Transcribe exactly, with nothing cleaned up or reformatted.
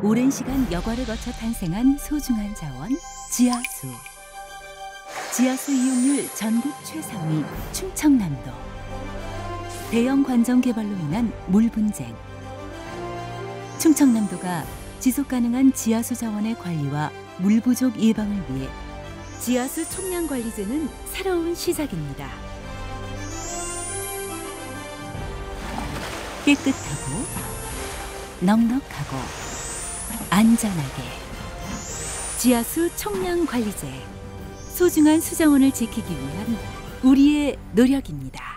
오랜 시간 여과를 거쳐 탄생한 소중한 자원 지하수. 지하수 이용률 전국 최상위 충청남도. 대형 관정 개발로 인한 물 분쟁. 충청남도가 지속 가능한 지하수 자원의 관리와 물 부족 예방을 위해 지하수 총량 관리제는 새로운 시작입니다. 깨끗하고 넉넉하고 안전하게 지하수 총량 관리제. 소중한 수자원을 지키기 위한 우리의 노력입니다.